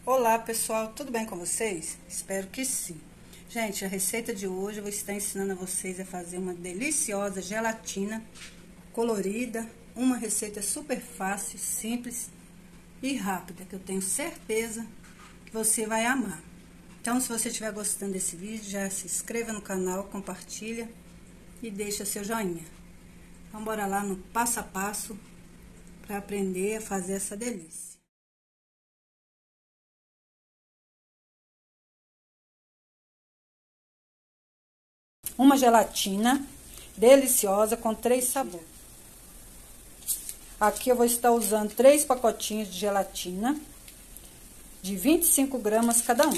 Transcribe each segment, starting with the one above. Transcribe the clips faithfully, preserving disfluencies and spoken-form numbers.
Olá pessoal, tudo bem com vocês? Espero que sim. Gente, a receita de hoje eu vou estar ensinando a vocês a fazer uma deliciosa gelatina colorida. Uma receita super fácil, simples e rápida, que eu tenho certeza que você vai amar. Então, se você estiver gostando desse vídeo, já se inscreva no canal, compartilha e deixa seu joinha. Então, bora lá no passo a passo para aprender a fazer essa delícia. Uma gelatina deliciosa com três sabores. Aqui eu vou estar usando três pacotinhos de gelatina de vinte e cinco gramas cada um.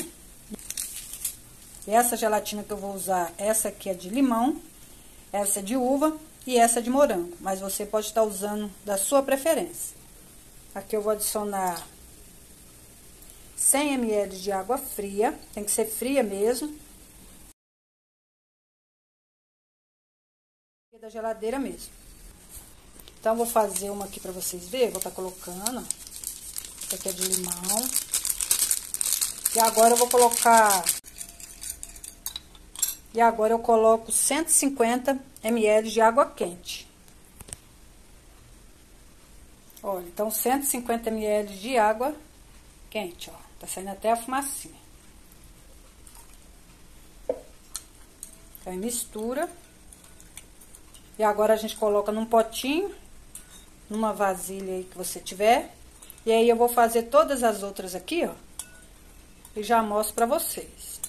E essa gelatina que eu vou usar, essa aqui é de limão, essa é de uva e essa é de morango. Mas você pode estar usando da sua preferência. Aqui eu vou adicionar cem mililitros de água fria, tem que ser fria mesmo. Da geladeira mesmo. Então, vou fazer uma aqui pra vocês verem. Vou estar colocando. Essa aqui é de limão. E agora eu vou colocar... E agora eu coloco cento e cinquenta mililitros de água quente. Olha, então cento e cinquenta mililitros de água quente, ó. Tá saindo até a fumacinha. Então, mistura. E agora a gente coloca num potinho, numa vasilha aí que você tiver. E aí eu vou fazer todas as outras aqui, ó. E já mostro pra vocês.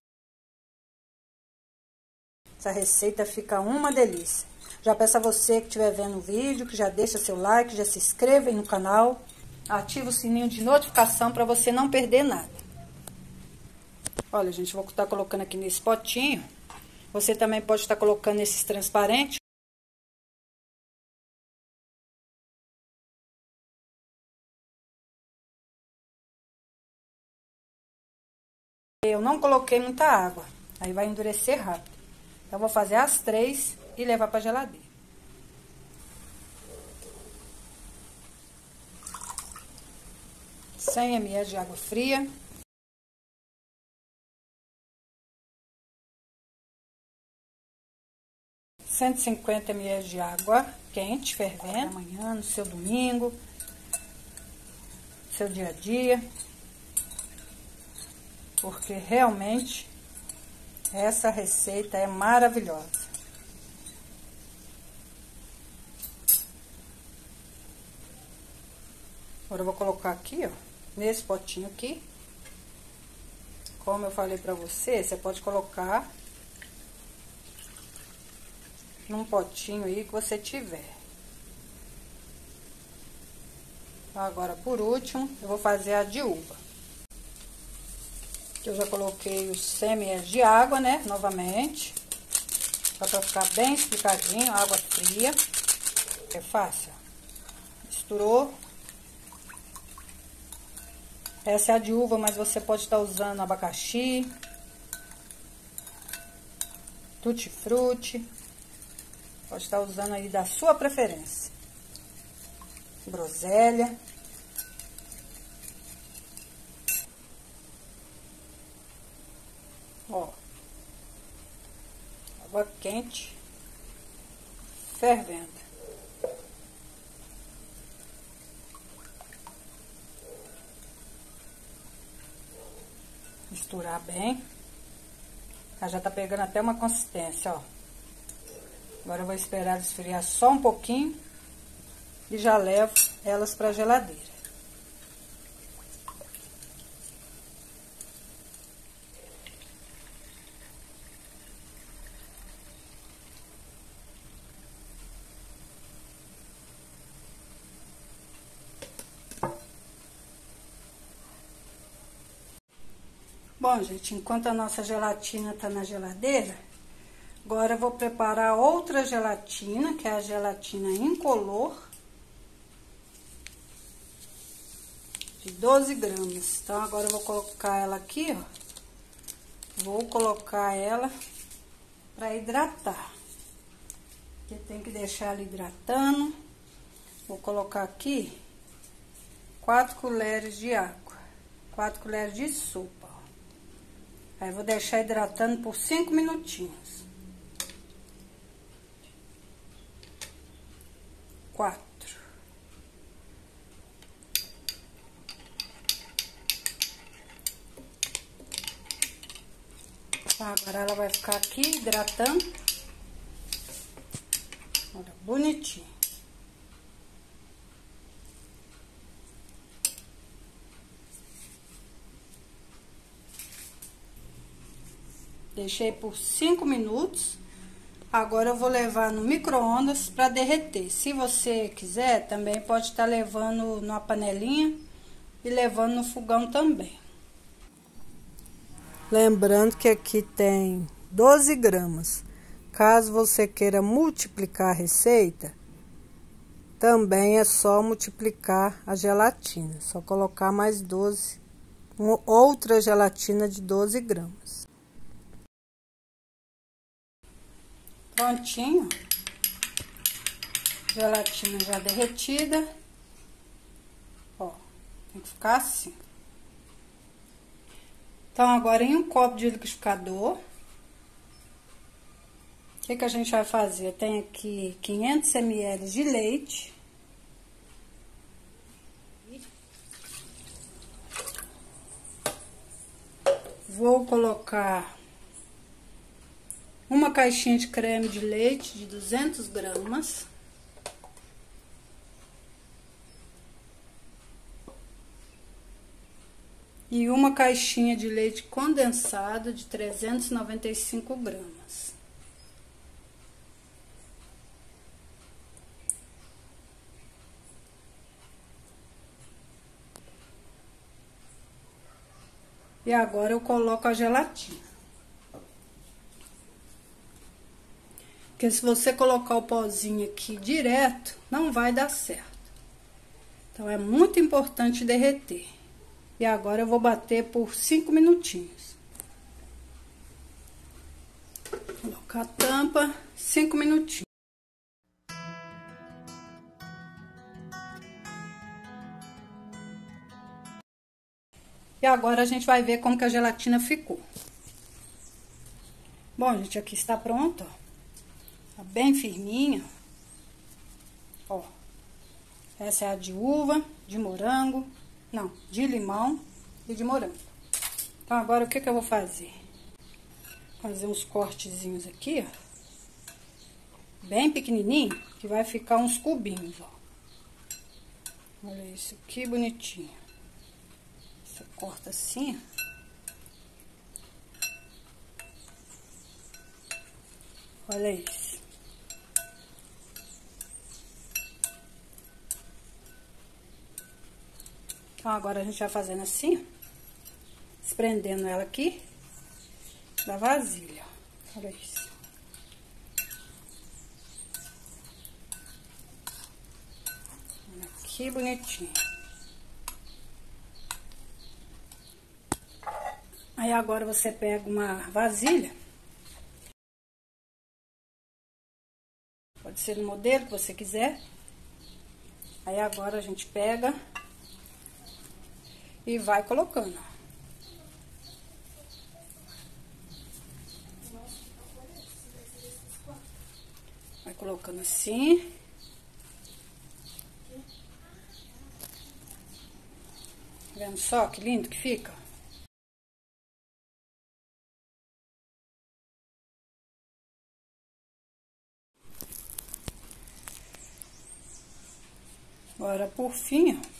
Essa receita fica uma delícia. Já peço a você que estiver vendo o vídeo, que já deixa seu like, já se inscreva aí no canal. Ativa o sininho de notificação pra você não perder nada. Olha, gente, vou estar colocando aqui nesse potinho. Você também pode estar colocando esses transparentes. Eu não coloquei muita água, aí vai endurecer rápido. Então, vou fazer as três e levar pra geladeira. cem mililitros de água fria. cento e cinquenta mililitros de água quente, fervendo. Amanhã, no seu domingo, no seu dia a dia. Porque realmente essa receita é maravilhosa. Agora eu vou colocar aqui, ó, nesse potinho aqui. Como eu falei pra você, você pode colocar num potinho aí que você tiver. Agora, por último, eu vou fazer a de uva. Eu já coloquei os cem mililitros de água, né? Novamente. Só pra ficar bem explicadinho, água fria. É fácil. Misturou. Essa é a de uva, mas você pode estar usando abacaxi, tutti-frutti. Pode estar usando aí da sua preferência. Groselha. Ó, água quente, fervendo. Misturar bem. Ela já tá pegando até uma consistência, ó. Agora eu vou esperar esfriar só um pouquinho e já levo elas pra geladeira. Bom, gente, enquanto a nossa gelatina tá na geladeira, agora eu vou preparar outra gelatina, que é a gelatina incolor, de doze gramas. Então, agora eu vou colocar ela aqui, ó. Vou colocar ela pra hidratar. Porque tem que deixar ela hidratando. Vou colocar aqui quatro colheres de água. quatro colheres de sopa. Aí, vou deixar hidratando por cinco minutinhos. Quatro. Agora ela vai ficar aqui hidratando. Olha, bonitinho. Deixei por cinco minutos. Agora eu vou levar no micro-ondas para derreter. Se você quiser, também pode estar levando numa panelinha e levando no fogão também. Lembrando que aqui tem doze gramas. Caso você queira multiplicar a receita, também é só multiplicar a gelatina. Só colocar mais doze, outra gelatina de doze gramas. Prontinho. Gelatina já derretida. Ó, tem que ficar assim. Então, agora em um copo de liquidificador, o que que a gente vai fazer? Tem aqui quinhentos mililitros de leite. Vou colocar uma caixinha de creme de leite de duzentas gramas. E uma caixinha de leite condensado de trezentas e noventa e cinco gramas. E agora eu coloco a gelatina. Porque se você colocar o pozinho aqui direto, não vai dar certo. Então, é muito importante derreter. E agora eu vou bater por cinco minutinhos. Colocar a tampa, cinco minutinhos. E agora a gente vai ver como que a gelatina ficou. Bom, gente, aqui está pronto, ó. Tá bem firminha. Ó. Essa é a de uva, de morango, não, de limão e de morango. Então, agora o que que eu vou fazer? Fazer uns cortezinhos aqui, ó. Bem pequenininho, que vai ficar uns cubinhos, ó. Olha isso que bonitinho. Você corta assim, ó. Olha isso. Então, agora a gente vai fazendo assim, ó, desprendendo ela aqui da vasilha. Olha isso. Olha que bonitinho. Aí, agora você pega uma vasilha. Pode ser no modelo que você quiser. Aí, agora a gente pega e vai colocando. Vai colocando assim. Tá vendo só que lindo que fica? Agora, por fim, ó.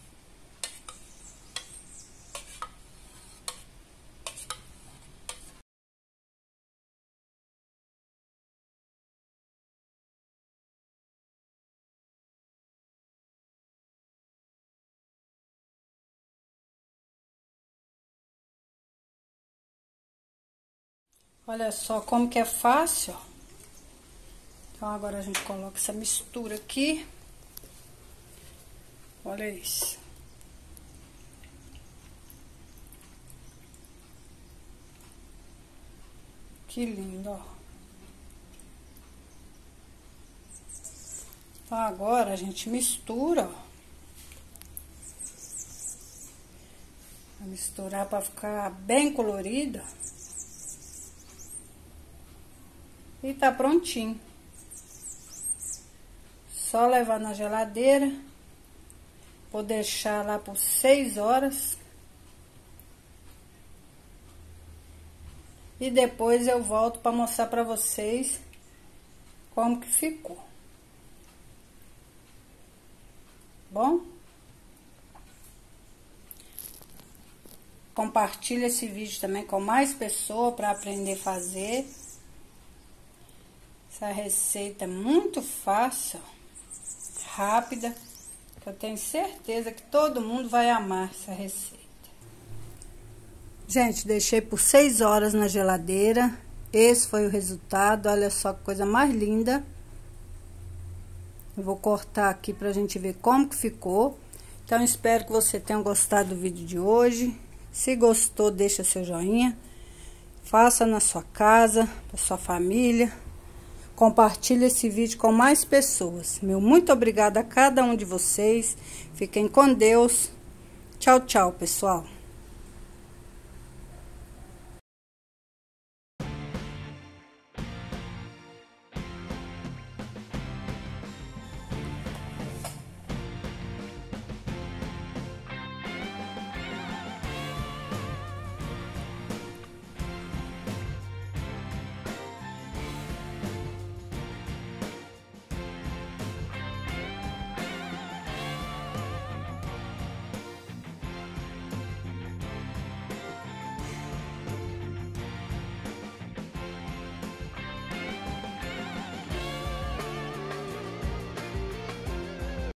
Olha só como que é fácil, ó. Então, agora a gente coloca essa mistura aqui. Olha isso. Que lindo, ó. Então, agora a gente mistura, ó. Misturar para ficar bem colorida. E tá prontinho. Só levar na geladeira. Vou deixar lá por seis horas. E depois eu volto para mostrar para vocês como que ficou. Bom? Compartilha esse vídeo também com mais pessoas para aprender a fazer. Essa receita é muito fácil, rápida. Eu tenho certeza que todo mundo vai amar essa receita. Gente, deixei por seis horas na geladeira. Esse foi o resultado. Olha só que coisa mais linda. Eu vou cortar aqui pra gente ver como que ficou. Então, espero que você tenha gostado do vídeo de hoje. Se gostou, deixa seu joinha. Faça na sua casa, para sua família. Compartilhe esse vídeo com mais pessoas. Meu muito obrigada a cada um de vocês. Fiquem com Deus. Tchau, tchau, pessoal.